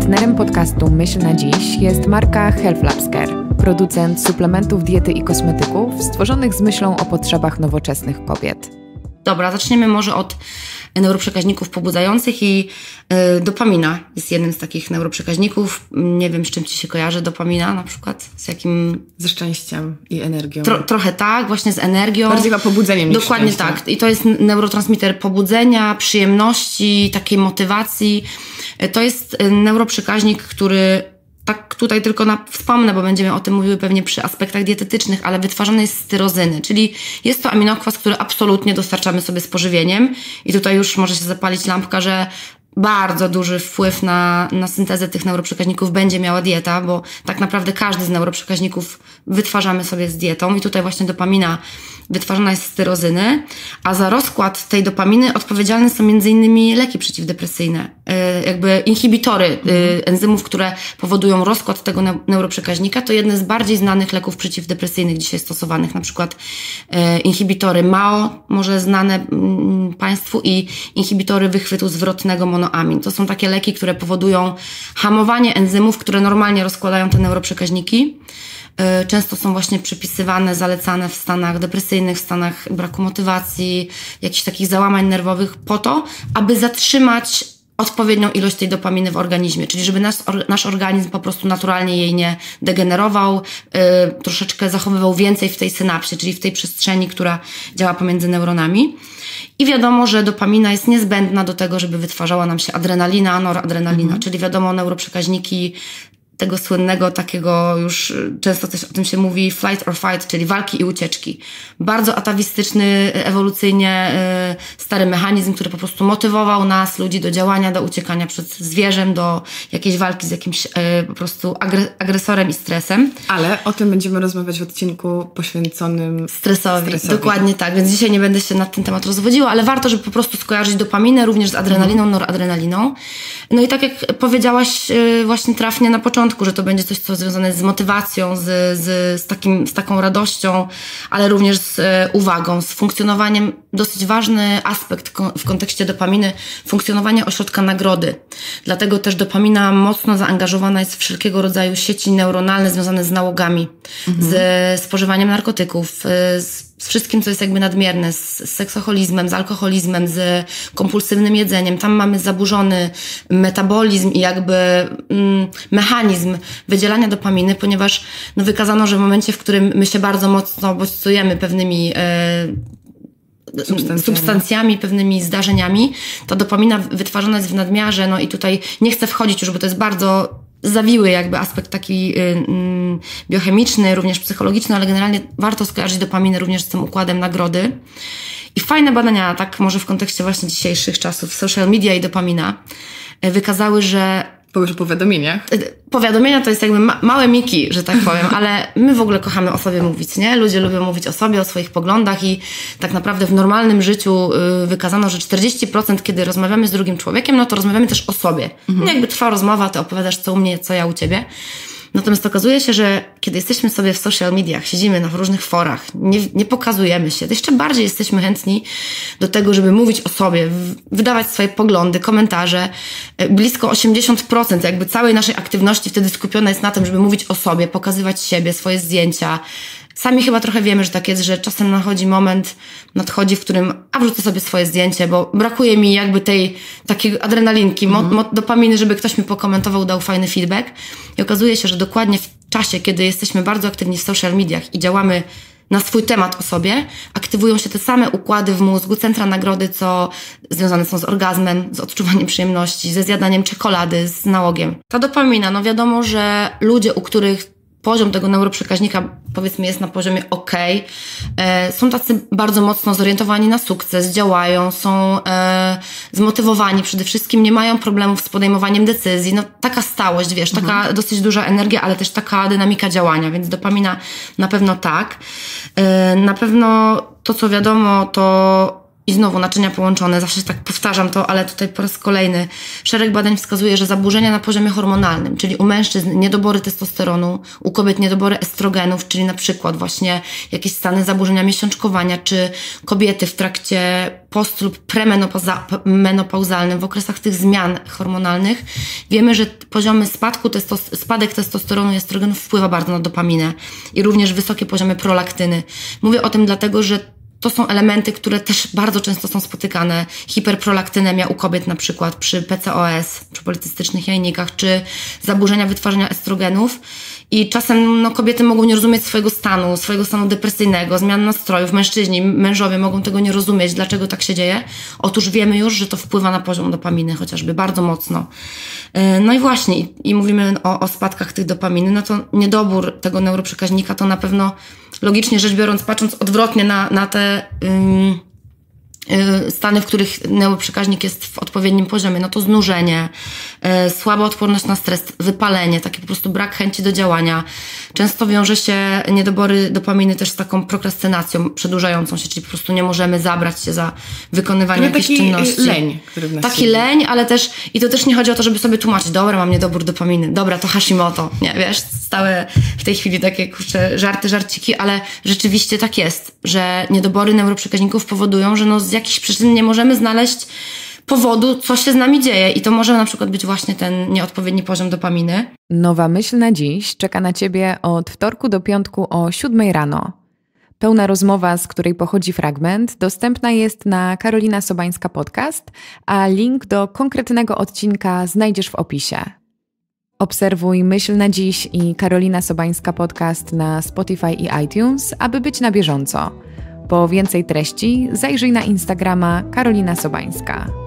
Partnerem podcastu Myśl na dziś jest marka Health Labs Care, producent suplementów diety i kosmetyków stworzonych z myślą o potrzebach nowoczesnych kobiet. Dobra, zaczniemy może od neuroprzekaźników pobudzających i dopamina jest jednym z takich neuroprzekaźników. Nie wiem, z czym Ci się kojarzy dopamina na przykład? Z jakim... Ze szczęściem i energią. Trochę tak, właśnie z energią. Bardziej chyba pobudzeniem niż Dokładnie szczęściem. tak. I to jest neurotransmiter pobudzenia, przyjemności, takiej motywacji. To jest neuroprzekaźnik, który... Tak tutaj tylko wspomnę, bo będziemy o tym mówiły pewnie przy aspektach dietetycznych, ale wytwarzany jest z tyrozyny, czyli jest to aminokwas, który absolutnie dostarczamy sobie z pożywieniem i tutaj już może się zapalić lampka, że bardzo duży wpływ na syntezę tych neuroprzekaźników będzie miała dieta, bo tak naprawdę każdy z neuroprzekaźników wytwarzamy sobie z dietą i tutaj właśnie dopamina wytwarzana jest z tyrozyny, a za rozkład tej dopaminy odpowiedzialne są m.in. leki przeciwdepresyjne, jakby inhibitory enzymów, które powodują rozkład tego neuroprzekaźnika. To jedne z bardziej znanych leków przeciwdepresyjnych dzisiaj stosowanych, na przykład inhibitory MAO, może znane Państwu, i inhibitory wychwytu zwrotnego monoamin. To są takie leki, które powodują hamowanie enzymów, które normalnie rozkładają te neuroprzekaźniki. Często są właśnie przypisywane, zalecane w stanach depresyjnych, w stanach braku motywacji, jakichś takich załamań nerwowych po to, aby zatrzymać odpowiednią ilość tej dopaminy w organizmie, czyli żeby nasz organizm po prostu naturalnie jej nie degenerował, troszeczkę zachowywał więcej w tej synapsie, czyli w tej przestrzeni, która działa pomiędzy neuronami. I wiadomo, że dopamina jest niezbędna do tego, żeby wytwarzała nam się adrenalina, noradrenalina, czyli wiadomo, neuroprzekaźniki tego słynnego, takiego już często też o tym się mówi, flight or fight, czyli walki i ucieczki. Bardzo atawistyczny, ewolucyjnie stary mechanizm, który po prostu motywował nas, ludzi, do działania, do uciekania przed zwierzem, do jakiejś walki z jakimś po prostu agresorem i stresem. Ale o tym będziemy rozmawiać w odcinku poświęconym stresowi. Dokładnie tak, więc dzisiaj nie będę się nad ten temat rozwodziła, ale warto, żeby po prostu skojarzyć dopaminę również z adrenaliną, noradrenaliną. No i tak jak powiedziałaś właśnie trafnie na początku, że to będzie coś, co związane z motywacją, z taką radością, ale również z uwagą, z funkcjonowaniem. Dosyć ważny aspekt w kontekście dopaminy, funkcjonowanie ośrodka nagrody. Dlatego też dopamina mocno zaangażowana jest w wszelkiego rodzaju sieci neuronalne związane z nałogami, z spożywaniem narkotyków, z wszystkim, co jest jakby nadmierne, z seksoholizmem, z alkoholizmem, z kompulsywnym jedzeniem. Tam mamy zaburzony metabolizm i jakby mechanizm wydzielania dopaminy, ponieważ wykazano, że w momencie, w którym my się bardzo mocno bodźcujemy pewnymi substancjami, pewnymi zdarzeniami, to dopamina wytwarzana jest w nadmiarze, no i tutaj nie chcę wchodzić już, bo to jest bardzo zawiły jakby aspekt taki biochemiczny, również psychologiczny, ale generalnie warto skojarzyć dopaminę również z tym układem nagrody. I fajne badania, tak może w kontekście właśnie dzisiejszych czasów, social media i dopamina, wykazały, że powiesz o powiadomieniach? Powiadomienia to jest jakby małe miki, że tak powiem, ale my w ogóle kochamy o sobie mówić, nie? Ludzie lubią mówić o sobie, o swoich poglądach i tak naprawdę w normalnym życiu wykazano, że 40% kiedy rozmawiamy z drugim człowiekiem, no to rozmawiamy też o sobie. Jakby trwa rozmowa, ty opowiadasz co u mnie, co ja u ciebie. Natomiast okazuje się, że kiedy jesteśmy sobie w social mediach, siedzimy na różnych forach, nie pokazujemy się, to jeszcze bardziej jesteśmy chętni do tego, żeby mówić o sobie, wydawać swoje poglądy, komentarze. Blisko 80% jakby całej naszej aktywności wtedy skupiona jest na tym, żeby mówić o sobie, pokazywać siebie, swoje zdjęcia. Sami chyba trochę wiemy, że tak jest, że czasem nadchodzi, w którym wrzucę sobie swoje zdjęcie, bo brakuje mi jakby tej takiej adrenalinki, dopaminy, żeby ktoś mi pokomentował, dał fajny feedback. I okazuje się, że dokładnie w czasie, kiedy jesteśmy bardzo aktywni w social mediach i działamy na swój temat o sobie, aktywują się te same układy w mózgu, centra nagrody, co związane są z orgazmem, z odczuwaniem przyjemności, ze zjadaniem czekolady, z nałogiem. Ta dopamina, no wiadomo, że ludzie, u których poziom tego neuroprzekaźnika, powiedzmy, jest na poziomie są tacy bardzo mocno zorientowani na sukces, działają, są zmotywowani przede wszystkim, nie mają problemów z podejmowaniem decyzji. No taka stałość, wiesz, taka dosyć duża energia, ale też taka dynamika działania, więc dopamina na pewno tak. Na pewno to, co wiadomo, to I znowu naczynia połączone, zawsze tak powtarzam to, ale tutaj po raz kolejny szereg badań wskazuje, że zaburzenia na poziomie hormonalnym, czyli u mężczyzn niedobory testosteronu, u kobiet niedobory estrogenów, czyli na przykład właśnie jakieś stany zaburzenia miesiączkowania, czy kobiety w trakcie post- lub premenopauzalnym, w okresach tych zmian hormonalnych, wiemy, że poziomy spadek testosteronu i estrogenów wpływa bardzo na dopaminę i również wysokie poziomy prolaktyny. Mówię o tym dlatego, że to są elementy, które też bardzo często są spotykane. Hiperprolaktynemia u kobiet na przykład przy PCOS, przy policystycznych jajnikach, czy zaburzenia wytwarzania estrogenów. I czasem kobiety mogą nie rozumieć swojego stanu depresyjnego, zmian nastrojów. Mężowie mogą tego nie rozumieć, dlaczego tak się dzieje. Otóż wiemy już, że to wpływa na poziom dopaminy chociażby bardzo mocno. No i właśnie, i mówimy o spadkach tych dopaminy, no to niedobór tego neuroprzekaźnika to na pewno, logicznie rzecz biorąc, patrząc odwrotnie na te stany, w których neuroprzekaźnik jest w odpowiednim poziomie, no to znużenie, słaba odporność na stres, wypalenie, taki po prostu brak chęci do działania. Często wiąże się niedobory dopaminy też z taką prokrastynacją przedłużającą się, czyli po prostu nie możemy zabrać się za wykonywanie jakiejś czynności. Leń, który w nas taki siedzi. leń, ale też, i to też nie chodzi o to, żeby sobie tłumaczyć, dobra, mam niedobór dopaminy, dobra, to Hashimoto, nie, wiesz, stałe w tej chwili takie, kurczę, żarciki, ale rzeczywiście tak jest, że niedobory neuroprzekaźników powodują, że z jakichś przyczyn nie możemy znaleźć powodu, co się z nami dzieje. I to może na przykład być właśnie ten nieodpowiedni poziom dopaminy. Nowa myśl na dziś czeka na Ciebie od wtorku do piątku o 7 rano. Pełna rozmowa, z której pochodzi fragment, dostępna jest na Karolina Sobańska Podcast, a link do konkretnego odcinka znajdziesz w opisie. Obserwuj Myśl na dziś i Karolina Sobańska Podcast na Spotify i iTunes, aby być na bieżąco. Po więcej treści zajrzyj na Instagrama Karolina Sobańska.